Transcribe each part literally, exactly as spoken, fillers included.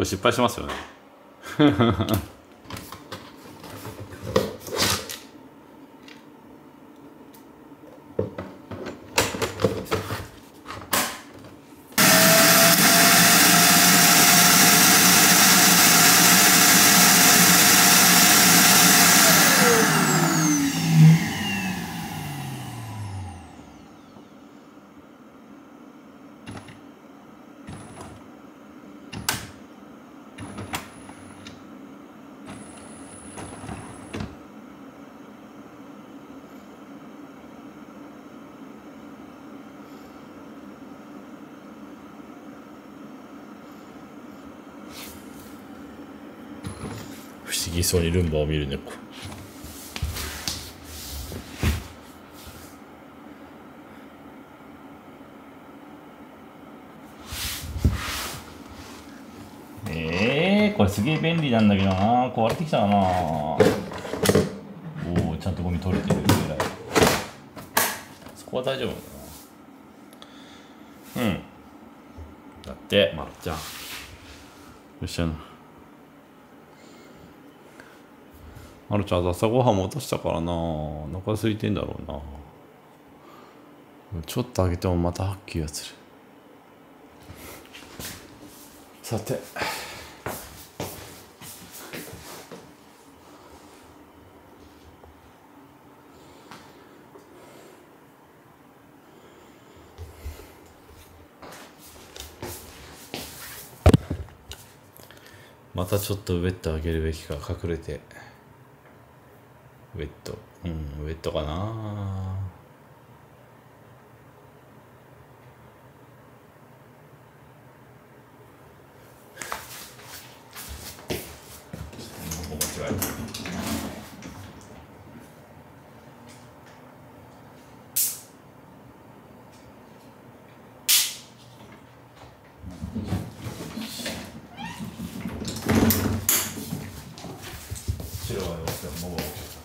失敗しますよね。不思議そうにルンバを見る猫。えー、これすげえ便利なんだけどな。壊れてきたかな。おお、ちゃんとゴミ取れてるぐらい。そこは大丈夫だな。うん。だって、まるちゃん。よっしゃな。まるちゃん朝ごはんも落としたからな。お腹空いてんだろうな。ちょっとあげてもまた吐く気がする。さて。またちょっとウェットあげるべきか。隠れてウェット、うん、ウェットかな。お間違えた。白はどうしてももう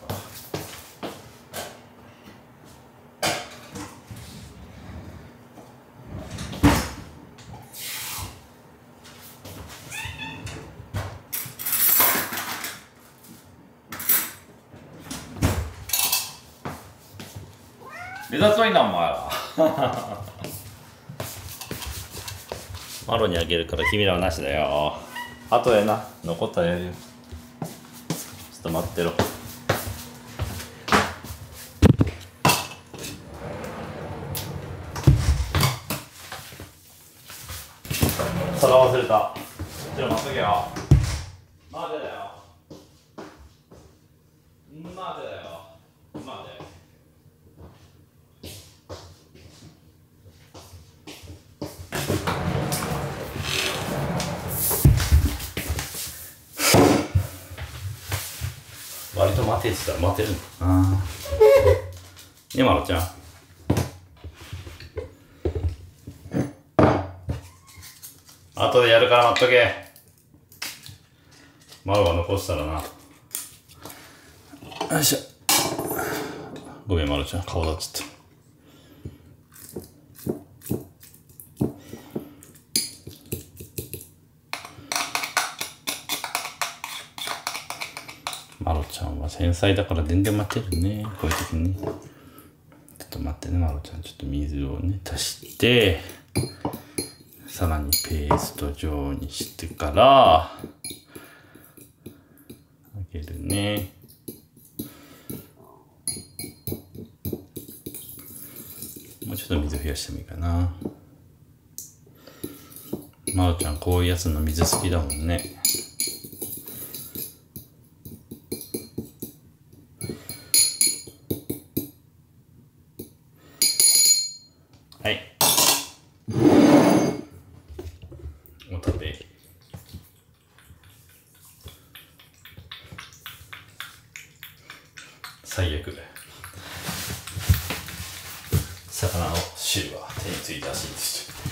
目立つはいいなお前ら。マロにあげるから君らはなしだよ。あとでな、残ったらやるよ。ちょっと待ってろ。皿忘れた。ちょっと待っとけよ。待てだよ。待てだよ。待て。割と待てって言ったら待てるの。ああ。ね、まろちゃん。後でやるから待っとけ。マロが残したらな。よいしょ。ごめん、まろちゃん。顔立つって。まろちゃんは繊細だから全然待てるね。こういう時にね。ちょっと待ってね、まろちゃん。ちょっと水をね、足して、さらにペースト状にしてからあげるね。もうちょっと水増やしてもいいかな。まろちゃんこういうやつの水好きだもんね。はい。お食べ。最悪。魚の汁は手についたらしいんですよ。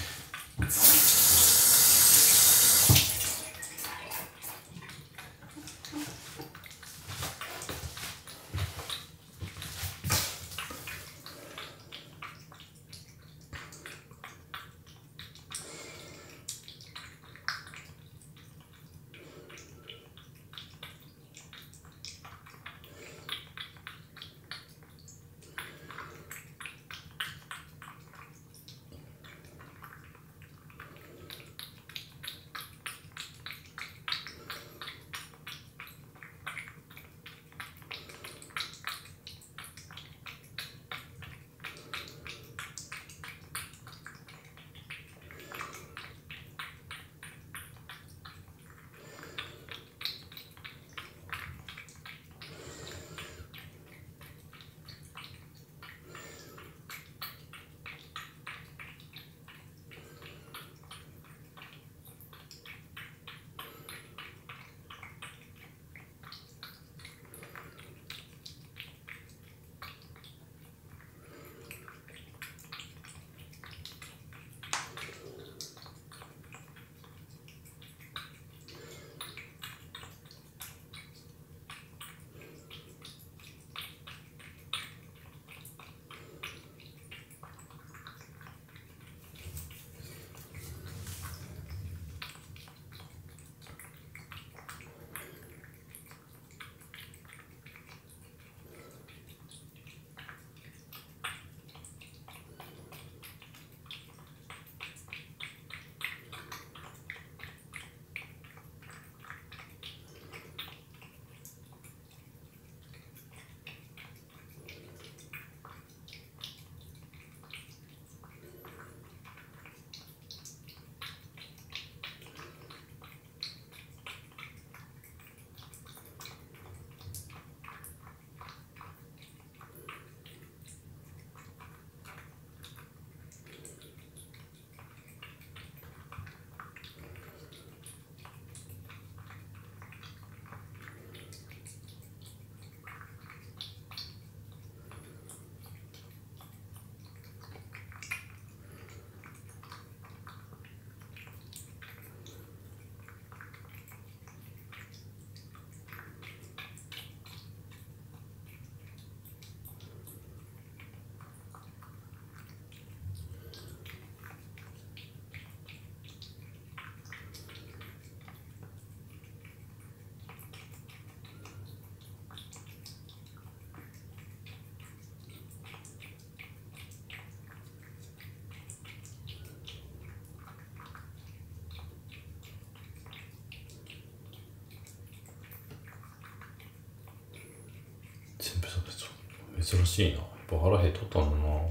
全部食べた。珍しいな。やっぱ腹減っとったんだな。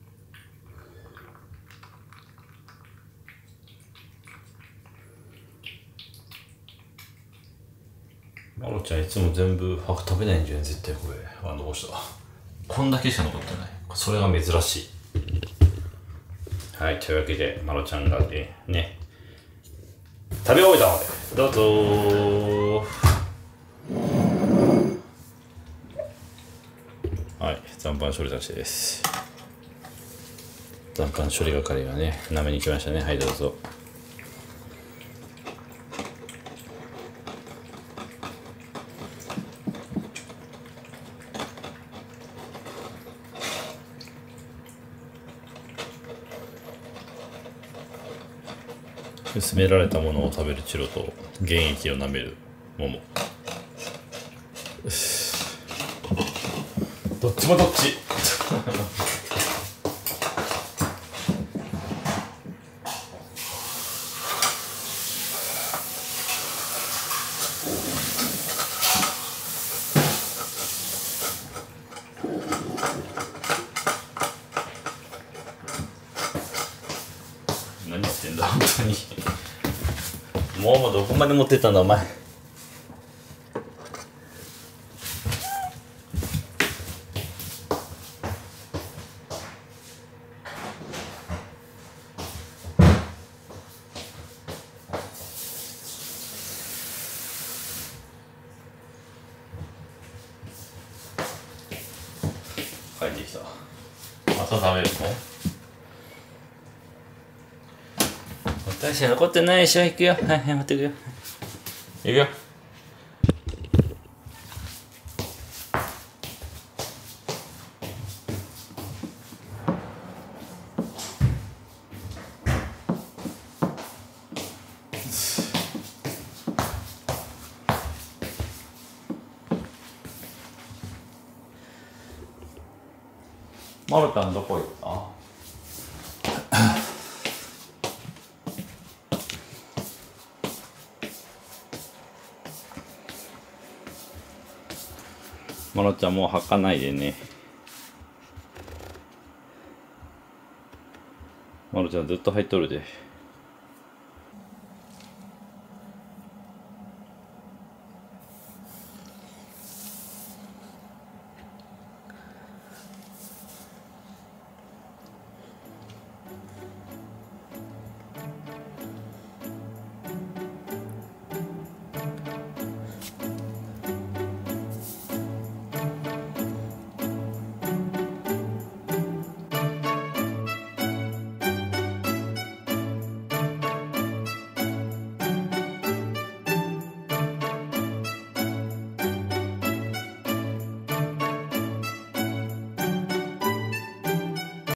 まろちゃんいつも全部は食べないんじゃない絶対これ。あ、どうした。こんだけしか残ってない。それが珍しい。はい、というわけで、まろちゃんがね、ね食べ終えたので、どうぞー。はい、残飯処理出しです。残飯処理係がね、舐めに来ましたね。はい、どうぞ。勧められたものを食べるチロと原液を舐めるモモ。どっちもどっち。何してんだ本当に。もうもうどこまで持ってったんだお前。帰ってきた。朝食べるの？私残ってないでしょ。行くよ。はい、はい、待ってくよ。行くよ。まるたんどこ行った？まろちゃんもう履かないでね。まろちゃんずっと入っとるで。